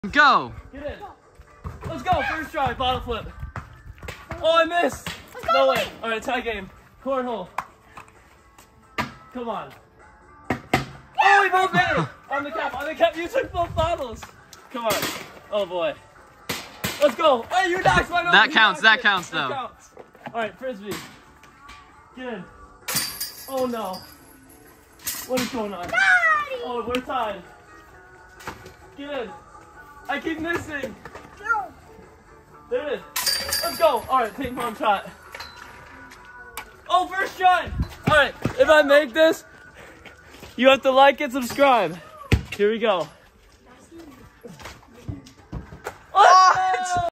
Go! Get in. Let's go. First try. Bottle flip. Oh, I missed. No way. All right, tie game. Cornhole. Come on. Oh, we both made it. On the cap. On the cap. You took both bottles. Come on. Oh, boy. Let's go. Hey, you knocked one over. That counts. That counts, though. That counts. All right, Frisbee. Get in. Oh, no. What is going on? Daddy! Oh, we're tied. Get in. I keep missing. No. There it is. Let's go. All right, ping pong shot. Oh, first try. All right, if I make this, you have to like and subscribe. Here we go.